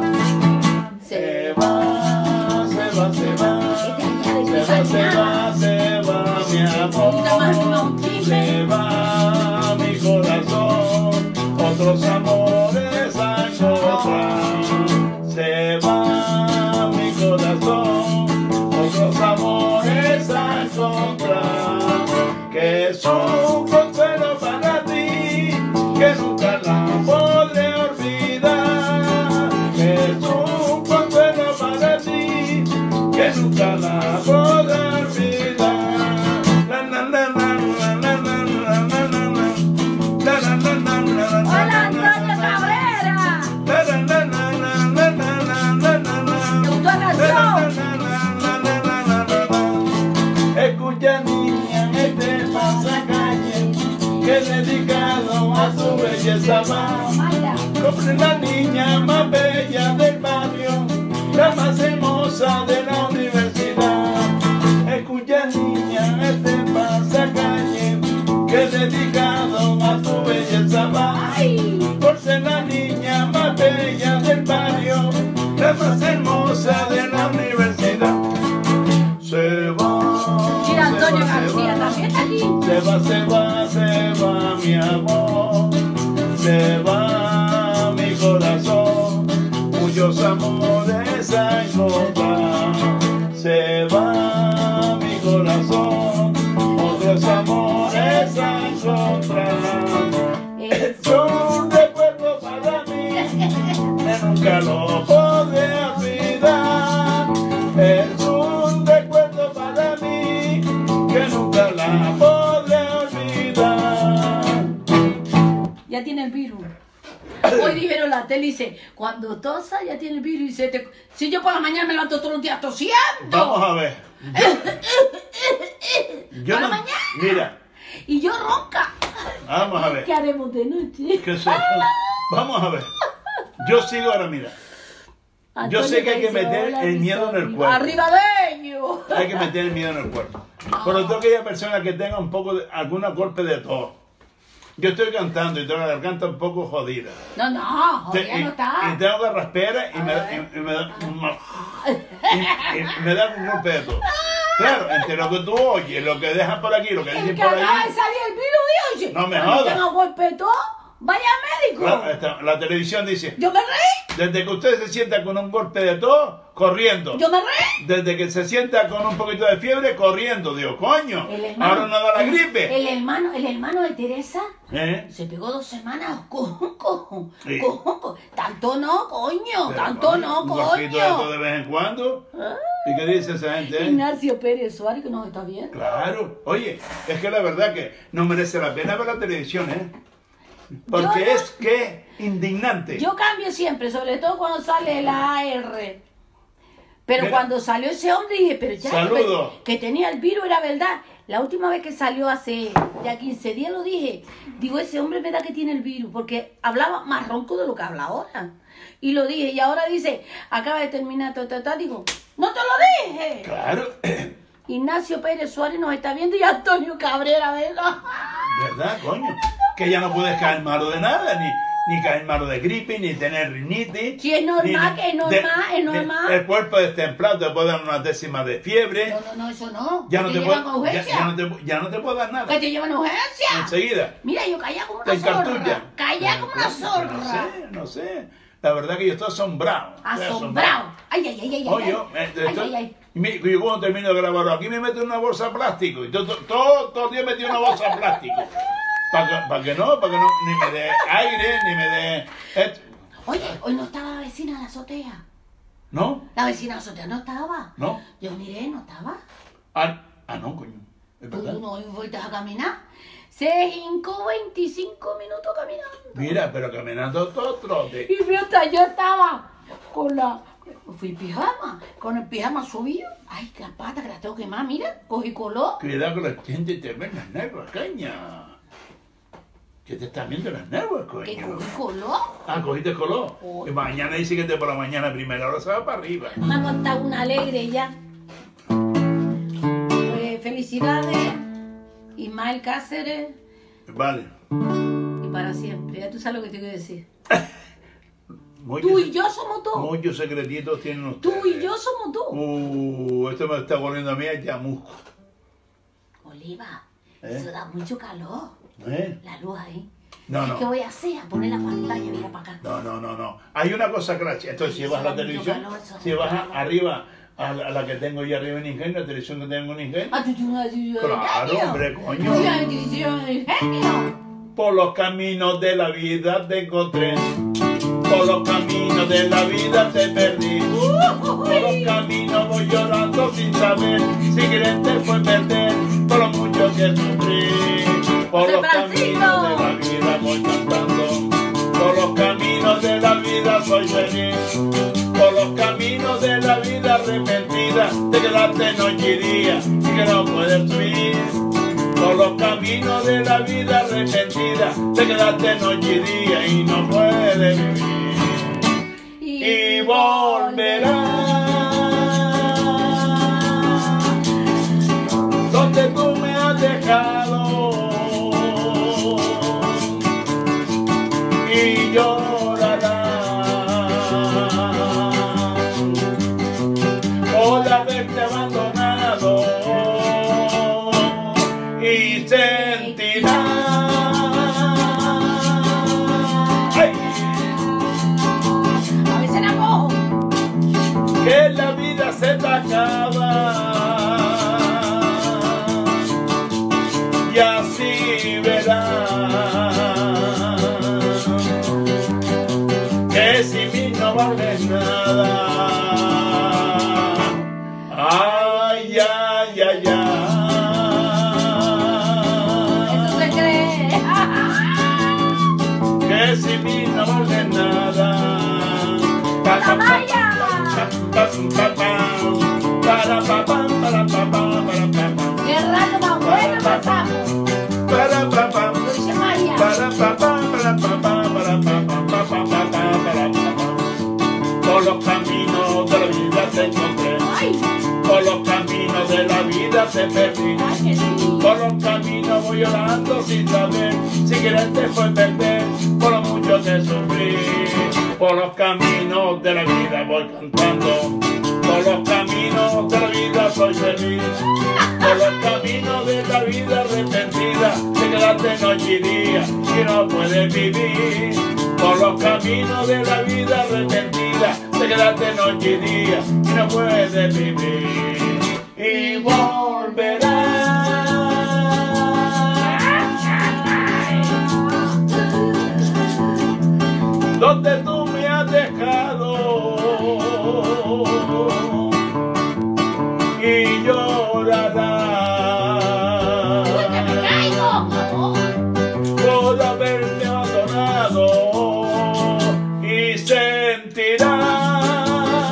Se va, se va, se va. Se va, se va, se va, mi amor. Se va mi corazón. Otros amores a encontrar. Se va mi corazón. Otros amores a encontrar. Que es un consuelo para ti, que nunca la podré olvidar. Que es un consuelo para ti, que nunca la podré olvidar. La, la, la, la, la, la, la, la, la, la, la. La, la, la, la, la, la, Hola, la, la, Antonio la, Cabrera. la, la, la, la, la, la, la, la, la, la, la. ¿Te gustó la canción? Escucha, niña, este pasacalle que es dedicado a su belleza va. Mayra. Como la niña más bella del barrio, la más hermosa de la universidad. Escucha, niña, este pasacalle que es dedicado a tu belleza va. Ay. Por ser la niña más bella del barrio, la más hermosa de la universidad. Se va, Mira, se Antonio va, se García va. también está aquí. Se va, se va, se va mi amor, se va mi corazón, muchos amores a encontrar. Se va mi corazón, otros amores a encontrar. Es un recuerdo para mí, que nunca lo podré olvidar. Es un recuerdo para mí, que nunca la podré olvidar. Ya tiene el virus. Hoy dijeron la tele, dice, cuando tosa ya tiene el virus. Y dice, te... si yo por la mañana me levanto todos los días tosiendo. Vamos a ver. Yo, yo ¿Por la no, mañana? mira. Y yo ronca. Vamos a ver. ¿Qué haremos de noche? ¿Qué sé? Vamos a ver. Yo sigo ahora, mira. Yo sé que hay que meter el miedo en el cuerpo. ¡Arribadeño! Hay que meter el miedo en el cuerpo. Por todo aquella persona que tenga un poco de, alguna golpe de tos. Yo estoy cantando y tengo la garganta un poco jodida. No, no, jodida Te- y, no está. y tengo garraspera y me, y, y me da y, y me da un golpe de tos. Claro, entre lo que tú oyes, lo que dejan por aquí, lo que El dicen que por acaba de allí. salir el virus, dice, No me cuando jodas. tenga golpe de tos, vaya al médico. La, esta- la televisión dice, Yo me reí, desde que usted se sienta con un golpe de tos, corriendo. yo me reí. Desde que se sienta con un poquito de fiebre, corriendo. Digo, coño, El hermano, ahora no da la gripe. El hermano, el hermano de Teresa ¿Eh? se pegó dos semanas con, con, Sí. con, con- tanto no, coño, Pero, tanto coño, no, un golpito de todo coño. de vez en cuando. Ah. ¿Y qué dice esa gente? eh? Ignacio Pérez Suárez, que nos está viendo. Claro. Oye, es que la verdad que no merece la pena ver la televisión, ¿eh? Porque Yo no- es que indignante. Yo cambio siempre, sobre todo cuando sale la A R. Pero Mira. cuando salió ese hombre dije, pero ya Saludo. que, que tenía el virus era verdad. La última vez que salió hace ya quince días lo dije. Digo, ese hombre me da que tiene el virus, porque hablaba más ronco de lo que habla ahora. Y lo dije, y ahora dice, acaba de terminar, ta, ta, ta. Digo, no te lo dije. Claro. Ignacio Pérez Suárez nos está viendo y Antonio Cabrera Vega. ¿Verdad, coño? Que ya no puedes caer malo de nada, ni, ni caer malo de gripe, ni tener rinitis. Sí, es normal, ni- que es normal, es de- normal. El cuerpo destemplado te puede dar una décima de fiebre. No, no, no, eso no. Ya no, Que te llevan puede, a ya, urgencia. ya no te, ya no te puede dar nada. Que te llevan a urgencia. Enseguida. Mira, yo callada como Te una zorra. encartulla. Callada como una No zorra. sé, no sé. La verdad que yo estoy asombrado. Estoy Asombrado. Ay, ay, ay, ay, ay. Oye, ay. yo, eh, Ay, estoy- ay, ay. y mi- yo cuando termino de grabar, aquí me meto en una bolsa de plástico. Y todo, todo, todo, todo el día metí en una bolsa de plástico. Para que, pa' que no, para que no, ni me dé aire, ni me dé... et- Oye, hoy no estaba la vecina de la azotea. ¿No? La vecina de la azotea no estaba. ¿No? Yo miré, no estaba. Ah, ah, no, coño. Es Tú verdad. no fuiste a caminar. Se hincó veinticinco minutos caminando. Mira, pero caminando todo trote. Y mientras yo estaba con la... Fui pijama, con el pijama subido. Ay, que las patas que las tengo quemadas, mira, cogí color. Cuidado con la gente te ven las nervos, caña. Que te están viendo las nervos, Que coño. cogí color. Ah, cogiste color. Oh. Y mañana dice que te por la mañana primera hora se va para arriba. Me ha contado una alegre ya. Pues felicidades, Ismael Cáceres, Vale. y para siempre. Ya tú sabes lo que te quiero decir. Muchos, Tú y yo somos tú. muchos secretitos tienen ustedes. Tú y yo somos tú. Uh, esto me está volviendo a mí a chamusco. Oliva, ¿Eh? eso da mucho calor. ¿Eh? La luz ahí. No, ¿Sabes no. qué voy a hacer? A poner la pantalla, mira para acá. No, no, no, no. Hay una cosa clara. Entonces, si Eso vas a la da mucho televisión, calor, eso da si mucho vas a- calor. arriba a la, a la que tengo yo arriba en Ingenio, la televisión que tengo en Ingenio, Ah, tú tienes una televisión de Claro, genio. hombre, coño. Tú tienes una televisión de genio. por los caminos de la vida te encontré. Por los caminos de la vida te perdí. Por los caminos voy llorando sin saber si quererte fue perder. Por lo mucho que sufrí. Por José los Francisco. caminos de la vida voy cantando. Por los caminos de la vida soy feliz. Por los caminos de la vida arrepentida te quedaste noche y día y que no puedes subir. Por los caminos de la vida arrepentida te quedaste noche y día y no puedes vivir. Y volverás donde tú me has dejado y llorarás por haberte abandonado y sentirás vales nada. Ay, ay, ay, ay. Eso se cree. Que sin mí no vales nada. ¡Vaya! Para pa pa para pa pa para pa. ¡Qué rato más bueno pasamos! Para pa pa. Dulce María. Para pa pa para pa pa para pa pa pa pa pa para pa. Por los caminos de la vida te encontré. ¡Ay! Por los caminos de la vida te perdí. ¡Ay, que sí! Por los caminos voy llorando sin saber si quererte fue perder. Por lo mucho que sufrí. Por los caminos de la vida voy cantando. Por los caminos de la vida soy feliz. Por los caminos de la vida arrepentida, te quedaste noche y día y no puedes vivir. Por los caminos de la vida arrepentida, te quedaste noche y día y no puedes vivir. Y volverás. Donde tú me has dejado y llorarás. ¡Uy, que me caigo! Por haberme abandonado y sentirás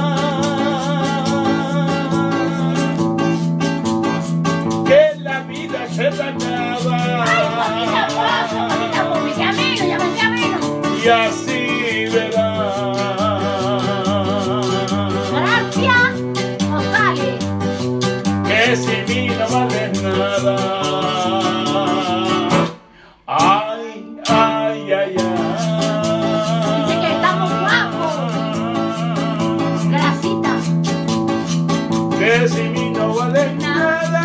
que la vida se te acaba. ¡Ay, mamita, paso, mamita, por mi camino, ya me camino! Y así verás ¡Gracias, González! que sin mí no vales nada. Ay, ay, ay, ay. Dice que estamos guapos. Grasitas. Que sin mí no vales nada.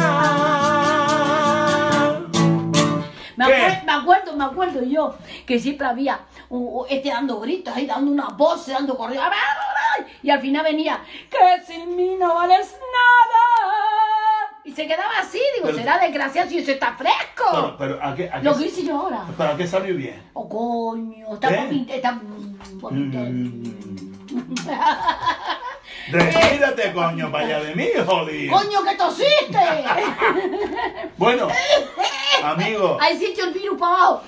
Me, ¿Qué? acuer- me acuerdo, me acuerdo yo que siempre había un- un- este dando gritos ahí, dando una voz, dando corrido. Y al final venía, que sin mí no vales nada. Y se quedaba así, digo, Pero- será desgraciado si eso está fresco. Pero, pero ¿a qué, a qué, Lo que hice yo ahora. ¿para qué salió bien? Oh, coño, está ¿Qué? bonito, está bonito. Retírate, coño, para allá de mí, jodido. ¡Coño, que tosiste! Bueno, amigo, Ahí hiciste el virus para abajo.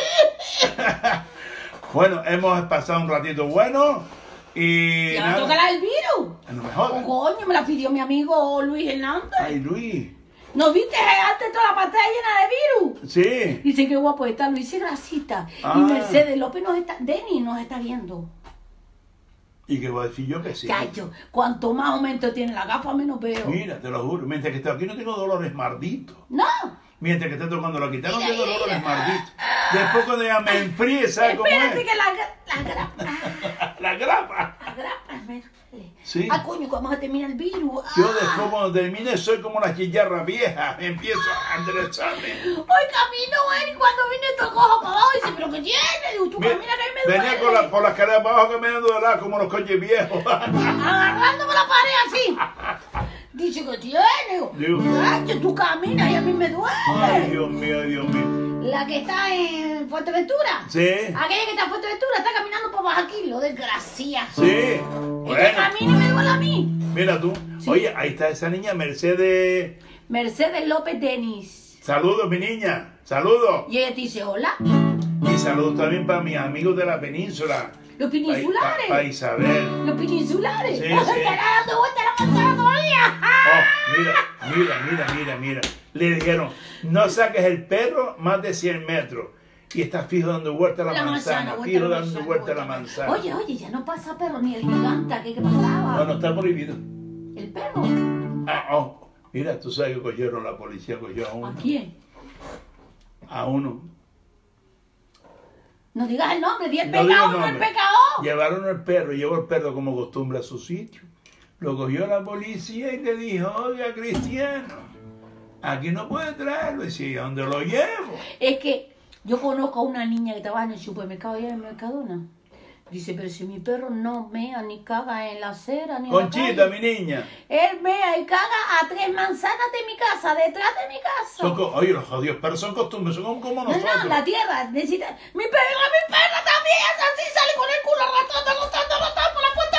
bueno, hemos pasado un ratito bueno y Y ahora nada. toca la del virus. No me Oh, jodas. coño, me la pidió mi amigo Luis Hernández. Ay, Luis. ¿No viste antes toda la pantalla llena de virus? Sí. Dice que guapo está Luis y Grasita. Ah. Y Mercedes López nos está, Denny nos está viendo. Y que voy a decir yo que sí. Cacho, cuanto más aumento tiene la gafa, menos veo. Mira, te lo juro. Mientras que estoy aquí no tengo dolores malditos. No. Mientras que esté tocando la guitarra no Mira, tengo mira, dolores mira. malditos. Después cuando ya me enfríe, ¿sabes cómo Espérate es? que la, la grapa. La grapa. La grapa me duele. Sí. Ah, coño, vamos a terminar el virus. Yo Ah. después cuando termine soy como una chillarra vieja. Empiezo a enderezarme. Hoy camino, él, y cuando vine esto cojo para abajo, dice, ¿pero qué tiene? Digo, tú Mira, camina que a mí me duele. venía con la, por las caras para abajo que me duele como los coches viejos. Agarrándome la pared así. Dice, ¿qué tiene? Dios. Cacho, tú caminas y a mí me duele. Ay, Dios mío, Dios mío. La que está en Fuerteventura. Sí, Aquella que está en Fuerteventura está caminando por bajo aquí, lo desgracia. sí. Ella Bueno, camina y me duele a mí. mira tú. Sí. Oye, ahí está esa niña Mercedes. Mercedes López Denis. Saludos, mi niña. Saludos. Y ella te dice, hola. Y saludos también para mis amigos de la península. Los peninsulares. Para Isabel. Los peninsulares. Sí, ¡Oh, sí. está dando vuelta la manzana todavía! Oh, mira, mira, mira, mira, mira. Le dijeron, no saques el perro más de cien metros. Y está fijo dando vuelta a la, La manzana. manzana, vuelta fijo la dando manzana, vuelta a la vuelta. manzana. Oye, oye, ya no pasa perro ni el gigante, ¿qué, qué pasaba? No, no está prohibido. El perro. Ah, oh. Mira, tú sabes que cogieron la policía, cogió a ¿A uno. quién? A uno. No digas el nombre, di el No digo pecado, no el nombre. pecado. Llevaron el perro, llevó el perro como costumbre a su sitio. Lo cogió la policía y le dijo, oiga, Cristiano, aquí no puede traerlo. Y dice, ¿a dónde lo llevo? Es que yo conozco a una niña que trabaja en el supermercado allá en Mercadona. Dice, pero si mi perro no mea ni caga en la acera ni en la Conchita, calle. mi niña. Él mea y caga a tres manzanas de mi casa, detrás de mi casa. Son co- Oye, los jodidos perros son costumbres, son como, como No, nosotros. no, la tierra necesita... Mi perra, mi perra también es así, sale con el culo arrastrando, arrastrando, arrastrando por la puerta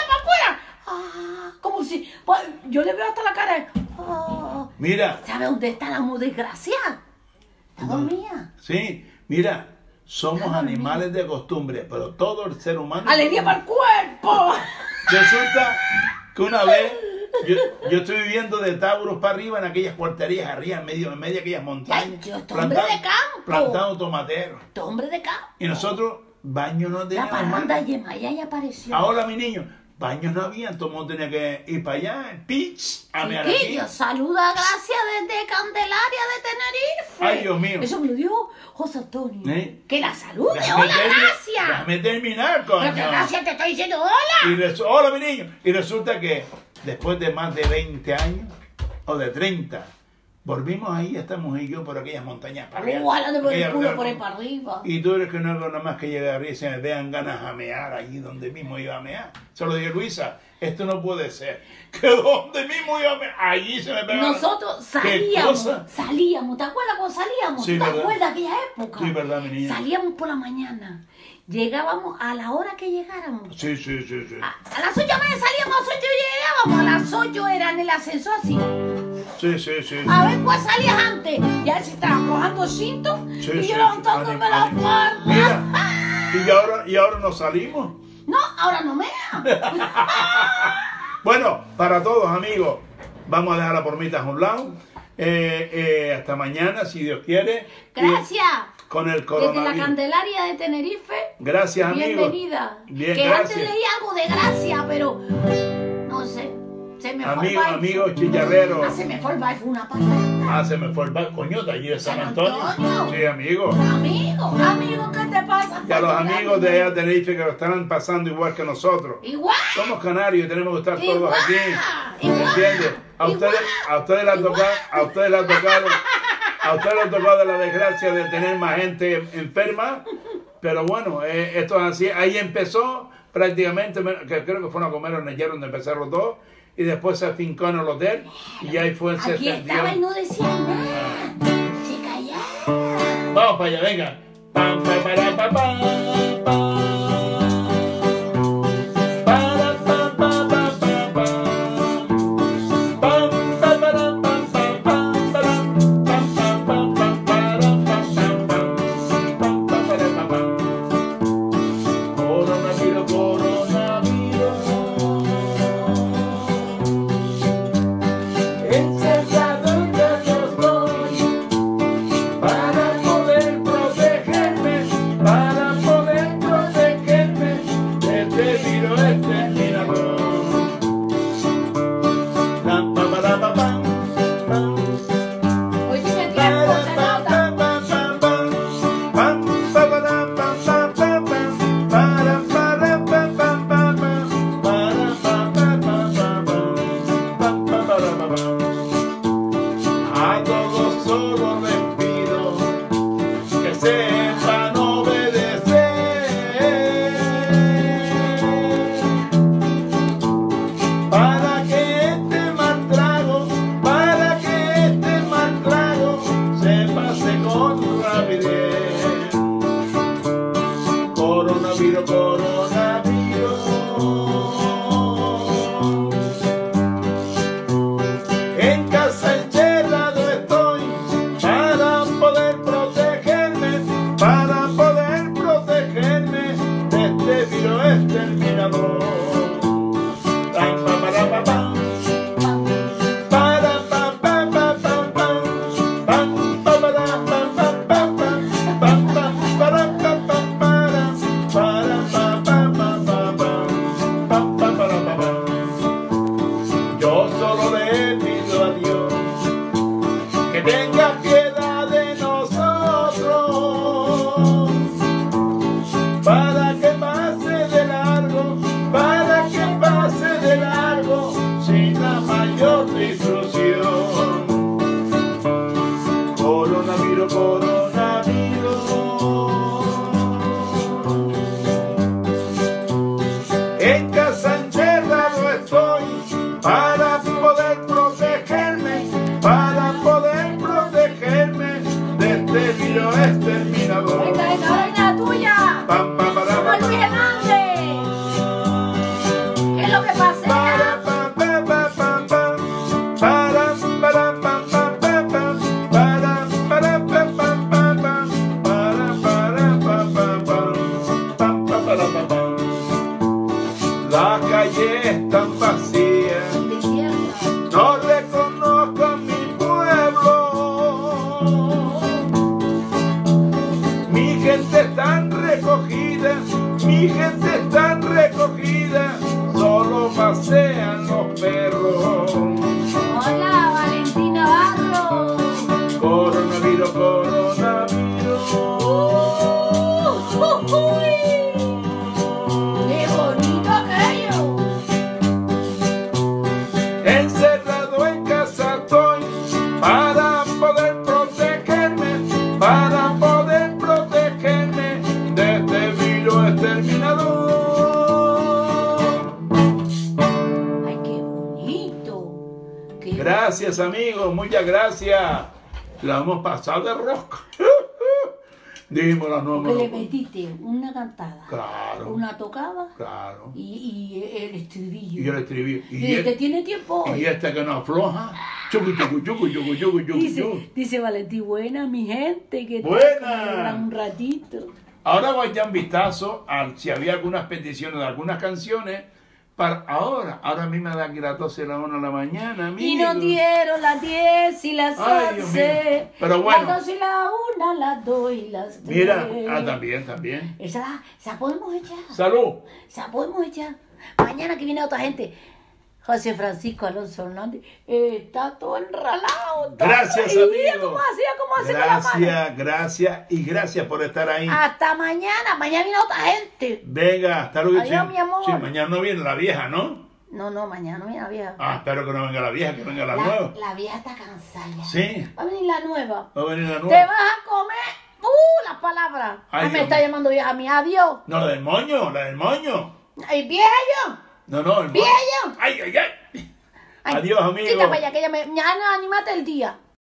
yo le veo hasta la cara de... Oh, Mira. ¿sabe dónde está la mu desgracia? Está dormida. Sí, mira, somos animales de costumbre, pero todo el ser humano... ¡Alegría para el cuerpo! Resulta que una vez yo, yo estoy viviendo de Tauros para arriba en aquellas cuarterías arriba, en medio, en medio de aquellas montañas. Ay, Dios, este hombre de campo. Plantando tomateros. Este hombre de campo. Y nosotros, baños no La teníamos. parranda de Yemaya ya apareció. Ahora, mi niño, baños no había, todo el mundo tenía que ir para allá, pitch, a mear aquí. Chiquillos, saluda a Gracia desde Candelaria de Tenerife. Ay, Dios mío. Eso me lo dio José Antonio. ¿Eh? Que la salude. Déjame ¡Hola, termi- Gracia! Déjame terminar, coño. Pero que Gracia te estoy diciendo hola. Y resu- Hola, mi niño. Y resulta que después de más de veinte años, o de treinta, volvimos ahí, esta mujer y yo, por aquellas montañas para arriba. Uh, jalando por el Aquella- culo por ahí para arriba. Y tú eres que no hago nada más que llegar arriba y se me vean ganas a mear allí donde mismo iba a mear. Se lo dije, Luisa, esto no puede ser. Que donde mismo iba a mear, allí se me pegaba. Nosotros ¿Qué salíamos, cosa? salíamos, ¿te acuerdas cuando salíamos? Sí, ¿Te verdad. acuerdas de aquella época? Sí, verdad, mi niña. Salíamos por la mañana, llegábamos a la hora que llegáramos. Sí, sí, sí, sí. A, a las ocho media salíamos, a las ocho llegábamos, a las ocho era en el ascensor así. Sí, sí, sí. A ver cuál salías antes. Ya se estaba aflojando el cinto Sí, y sí, yo sí. levantándome Ánimo, la ánimo. falda. Mira, y ahora, y ahora nos salimos. No, ahora no me Bueno, para todos, amigos, vamos a dejar la pormita a un lado. Eh, eh, hasta mañana, si Dios quiere. Gracias. Y con el Desde la coronavirus. Candelaria de Tenerife. Gracias, amigos. Bienvenida. Bien, que gracias. antes leí algo de gracia, pero no sé. Se me fue Amigos, el baile. amigos chicharreros. Ah, se me fue el baile, fue una pata. Ah, se me fue el bar, coño, de allí de San San Antonio. Antonio. Sí, amigos. Amigo, amigo, ¿qué te pasa? Y a los amigos de allá de Tenerife que lo están pasando igual que nosotros. Igual. Somos canarios y tenemos que estar todos Igual, aquí. igual, ¿Me entiendes? A igual, ustedes, a ustedes les ha igual. tocado, a ustedes les ha tocado, a ustedes les ha tocado de la desgracia de tener más gente enferma. Pero bueno, eh, esto es así. Ahí empezó prácticamente, que creo que fueron a comer en ayer donde empezaron los dos. Y después se afincó en el hotel y ahí fue, se Aquí extendió. estaba y no decía nada. Se callaba. Vamos para allá, venga. Pam, pam, para, pa, pam, pam. Para, pam, pam, pam, pam, pam. Pam, pam, para, pam, pam, pam, para. Pam, pam, pam, pam, para, pam, pam, pam. Pam, pam, para, pam, pam. Coronavirus, coronavirus. Encerrado en casa estoy para poder protegerme, para poder protegerme de este virus exterminador. Pam, pam, para, pam, pam, pam. Hoy tiene tiempo, se nota. Pam, pam, pam, pam. Pam, pam, para, pam, pam, pam, pam. Para, para, pam, pam, pam, pam. Para, pam, pam, pam, pam, pam. Pam, pam, para, pam, pam. A todos solo les pido que sepan obedecer para que este mal trago, para que este mal trago se pase con rapidez. Coronavirus, coronavirus. En casa encerrado estoy para poder protegerme, para poder protegerme de este virus exterminador. Pam, pam, para, pam, pam. Para, pam, pam, pam, pam, pam. Pam, pam, para, pam, pam, pam, pam. Pam, pam, para, pam, pam, para. Para, pam, están recogidas, mi gente están recogida, solo pasean los perros. Hola, Valentín Navarro. Coronavirus, coronavirus. Uh, uh, uy. ¡Qué bonito aquello! Encerrado en casa estoy para poder protegerme, para poder protegerme de este virus exterminador. ¡Ay, qué bonito! Qué Gracias, amigos, muchas gracias. La hemos pasado de rosca. Dijimos las Porque nuevas. le metiste una cantada, Claro, una tocada claro. y, y el estribillo. Y yo le escribí. Y, Y, este el- tiene tiempo hoy. y esta que no afloja. Chucu, chucu, chucu, chucu, chucu, chucu, chucu. Dice, dice Valentín, buena mi gente, que tal? Buena. Que hablan un ratito. Ahora voy a echar un vistazo a si había algunas peticiones de algunas canciones. Para ahora, ahora a mí me da que las doce de la una de la mañana, amigo. Y nos dieron las diez y las Ay, Dios once. mío. Pero bueno. Las dos y la una, las dos y las tres. Mira, ah, también, también. Esa, esa podemos echar. Salud. Esa podemos echar. Mañana que viene otra gente. José Francisco Alonso Hernández eh, está todo enralado. todo Gracias, ahí. amigo. ¿Cómo hacía? ¿Cómo hacía con la mano? Gracias, gracias y gracias por estar ahí. Hasta mañana. Mañana viene otra gente. Venga, hasta luego. Adiós, Sí, mi amor. sí, mañana no viene la vieja, ¿no? No, no, mañana no viene la vieja. Ah, espero que no venga la vieja, que venga la, la, nueva. la vieja está cansada ya. Sí, Va a venir la nueva. va a venir la Te nueva. vas a comer. ¡Uh! Las palabras. Ay, Ah, me Dios está mío. llamando vieja a mí. Adiós. No, la del moño, la del moño. ¡Ay, vieja yo! No, no, el moño. ¡Vieja yo! Ay, ay, ay. Ay, Adiós, amigo. Quita para allá, que ella me... Ya no, anímate el día.